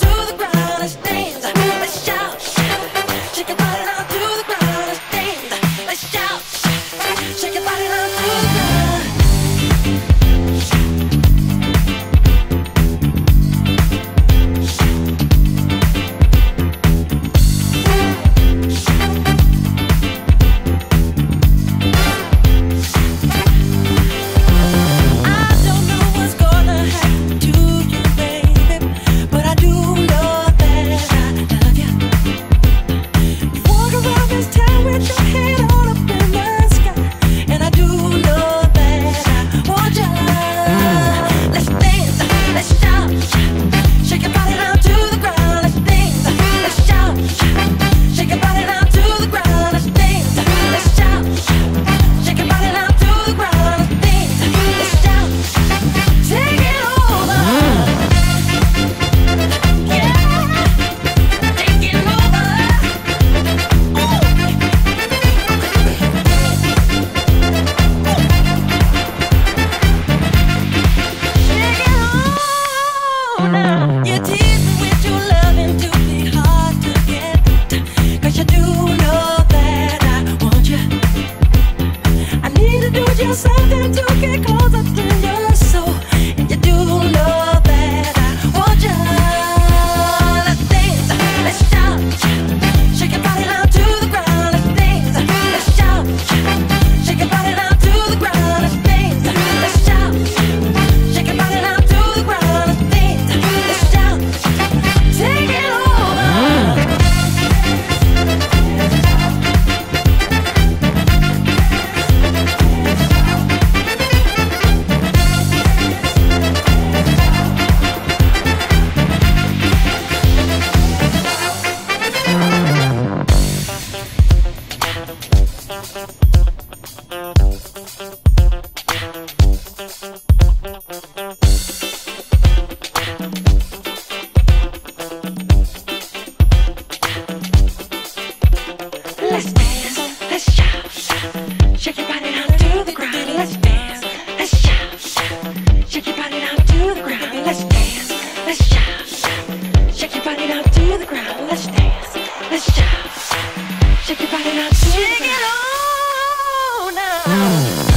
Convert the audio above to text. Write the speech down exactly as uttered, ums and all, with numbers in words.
Something to get closer to your soul, and you do know that I want you. Let's dance, let's shout, shake your body down to the ground. Let's dance, let's shout, shake your body down to the ground. Let's dance, let's shout, shake your body down to the ground. Let's dance, let's shout, take it over. Let's dance, let's shout, shake your body down to the ground. Let's dance, let's shout, shake your body down to the ground. Let's dance, let's shout, shake your body down to the ground. Let's dance, let's shout, shake your body down to the ground. Shake it on now.